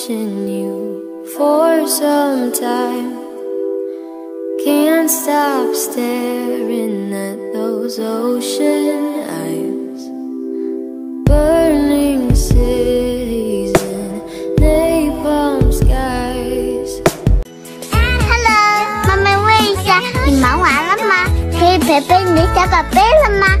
watching you for some time. Can't stop staring at those ocean eyes. Burning cities and napalm skies. Hello, 妈妈问一下，你忙完了吗？可以陪陪你的小宝贝了吗？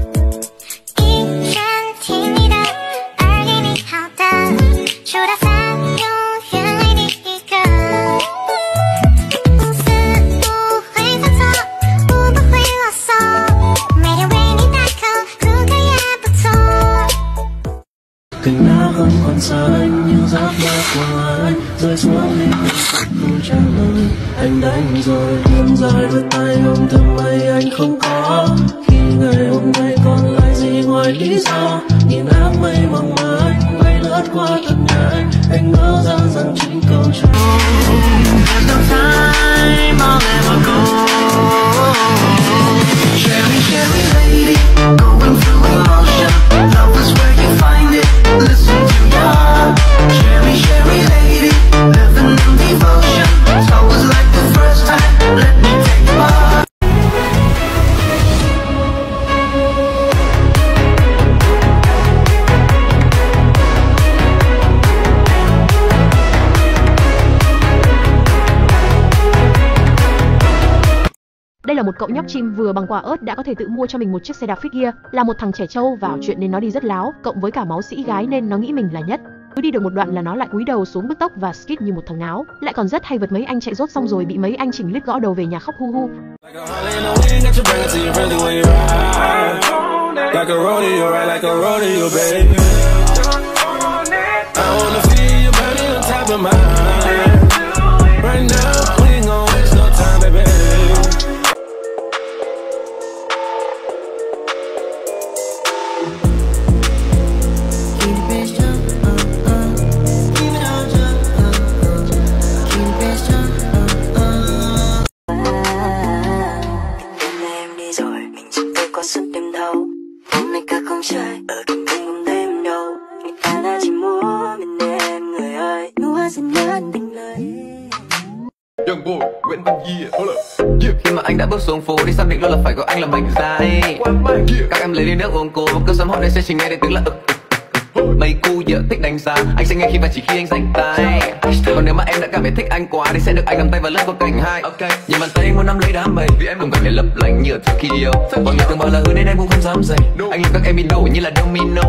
Cành lá không còn xa anh, nhưng giấc mơ của anh rơi xuống đi không trả lời. Anh đánh rồi vươn dài đôi tay ôm thầm mây anh không có. Khi ngày hôm nay còn lại gì ngoài lý do? Nhìn áng mây mong manh bay lướt qua thật nhanh. Anh ngỡ ra rằng chính câu trả lời. There's no time I'll never go. Cherry, cherry lady, going through emotion. Love is where you find it. Listen to your heart. Cherry, cherry lady, living in devotion. It's always like the first time. Let me take your heart. Đây là một cậu nhóc chim vừa bằng quả ớt đã có thể tự mua cho mình một chiếc xe đạp Figure. Là một thằng trẻ trâu vào chuyện nên nó đi rất láo, cộng với cả máu sĩ gái nên nó nghĩ mình là Nhất. Cứ đi được một đoạn là nó lại cúi đầu xuống bứt tóc và skit như một thằng ngáo. Lại còn rất hay vượt mấy anh chạy rốt xong rồi bị mấy anh chỉnh lít gõ đầu về nhà khóc hu hu. Khi mà anh đã bước xuống phố thì xác định luôn là phải có anh là mảnh dài. Các em lấy ly nước uống cố và cơn sớm họ đây sẽ chỉ nghe đến tiếng là mấy cu dở thích đánh giá, anh sẽ nghe khi và chỉ khi anh giành tay. Còn nếu mà em đã cảm thấy thích anh quá thì sẽ được anh cầm tay và lướt qua cạnh hai. Nhìn bàn tay anh muốn nắm lấy đám mây vì em cùng cảnh để lấp lánh như thời khi yêu. Bọn người từng bảo là hứa nên em cũng không dám dày. Anh làm các em bị đổ như là domino.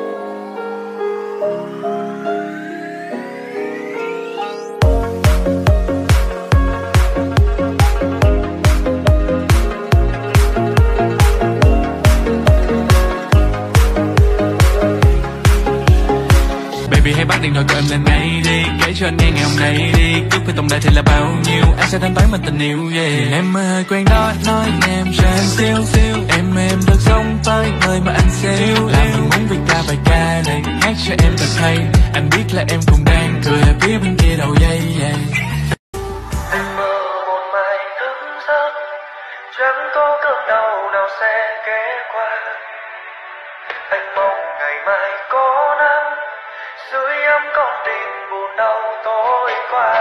Hãy bắt điện thoại của em lên ngay đi, kể cho anh nghe ngày hôm nay đi. Cước với tổng đài thì là bao nhiêu, anh sẽ thanh toán bằng tình yêu. Yeah. Em ơi quen đó, nói em cho em siêu siêu. Em được sống tới nơi mà anh sẽ yêu. Làm mình muốn viết ra bài ca này, hát cho em thật hay. Anh biết là em cũng đang cười ở phía bên kia đầu dây. Yeah. Anh mơ một mai thức giấc, chẳng có cơn đau nào sẽ ghé qua. Anh mong ngày mai có nắng dưới ấm con tim buồn đau tối qua.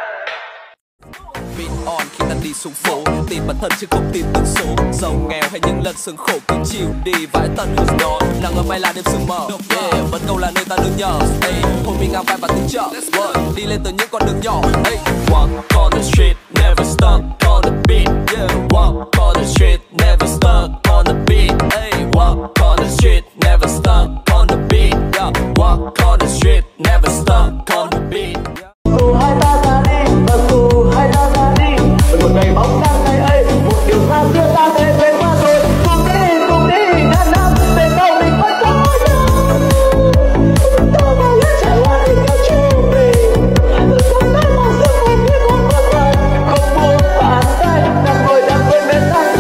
Beat on khi ta đi xuống phố, tìm bản thân chứ không tìm từng số. Giàu nghèo hay những lần sương khổ cứ chịu đi vãi tận hương đó. Nắng ở vai là đêm sương mờ, yeah, vẫn câu là nơi ta đương nhờ. Hey, thôi mình ngang vai và tương trợ, đi lên từ những con đường nhỏ. Hey, walk on the street, never stuck on the beat. Yeah, walk on the street, never stuck on the beat. Hey, walk on the street, never stuck on the beat. Yeah, walk on the street, never stuck on the beat. Dù hai ta ra đi, và dù hai ta ra đi, một ngày bóng đang ngày ấy, một điều xa xưa ta về về qua rồi. Cùng đi, ngàn năm về sau mình vẫn có nhau. Ta bao giờ trở lại theo chúng mình, không nói mà sự mình như con mất tay, không buông bàn tay, đang ngồi đang quên bên tay.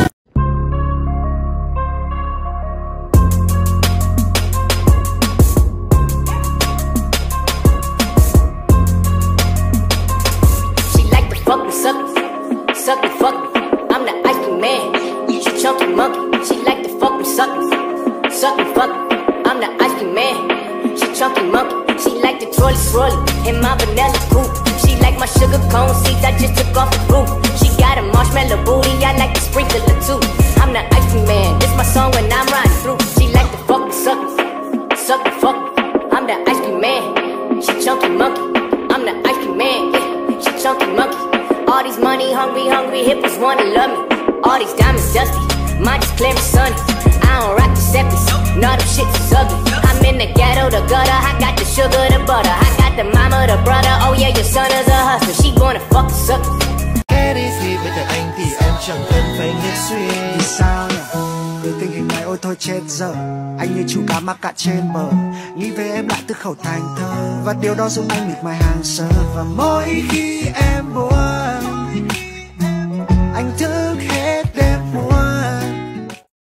Suck the fuck me, I'm the ice cream man. Eat your chunky monkey. She like to fuck me, suck me, fuck me. I'm the ice cream man. She chunky monkey. She like to Trolley swirly in my vanilla coupe. She like my sugar cone seeds, I just took off the roof. She got a marshmallow booty, I like to sprinkle it too. I'm the ice cream man, this my song when I'm riding through. She like to fuck suck, suck the fuck. I'm the ice cream man, she chunky monkey. I'm the ice cream man, yeah, she chunky monkey. All these money hungry hippies wanna love me. All these diamonds dusty, mine just clear and sunny. I don't rock the seppies, no them shits is ugly. I'm in the ghetto, the gutter, I got the sugar, the butter. I got the mama, the brother, oh yeah, your son is a hustler. She wanna fuck the sucker. Cái đi gì với đời anh thì em chẳng cần phải nhất suy. Vì sao nhỉ? Vì tình hình này ôi thôi chết giờ. Anh như chú cá mắc cạn trên bờ. Nghĩ về em lại từ khẩu thành thơ. Và điều đó giúp anh miệt mài hàng sơ. Và mỗi khi em buồn